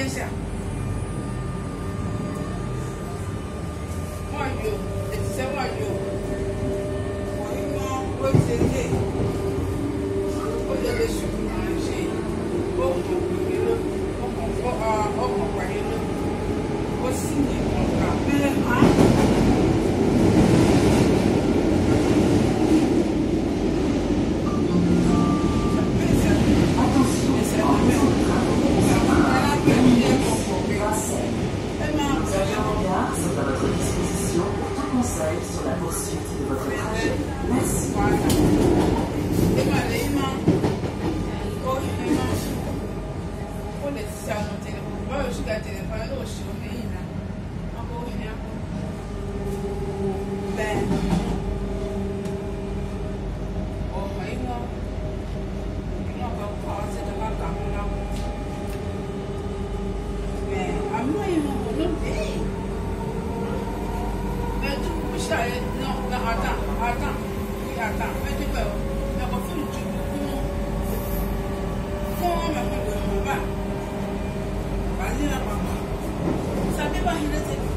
下。我有，其实我有，我一般我现在，我就在学那些，我学了，我学了，我4年我搞没啊。 Sur la poursuite de votre trajet. Merci. Non, attends. Oui, attends. Mais tu peux. Mais au fond, tu peux. Faut me faire de mon bas. Vas-y, là, papa. Ça fait pas une